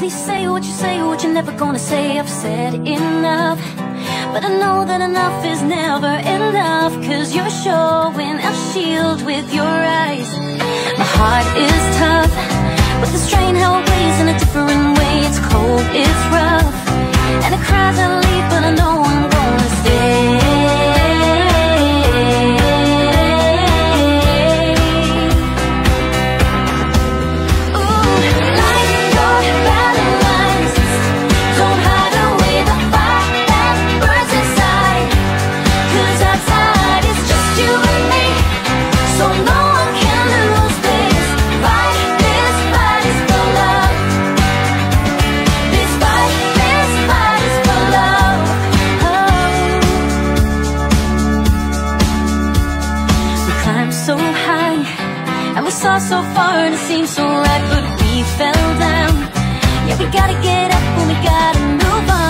what you're never gonna say. I've said enough, but I know that enough is never enough, 'cause you're showing a shield with your eyes. My heart is tough, but the strain how it weighs in a different way. It's cold, it's rough, and it cries out leave, but I know I'm gonna stay. Saw so far and it seemed so right, but we fell down. Yeah, we gotta get up and we gotta move on.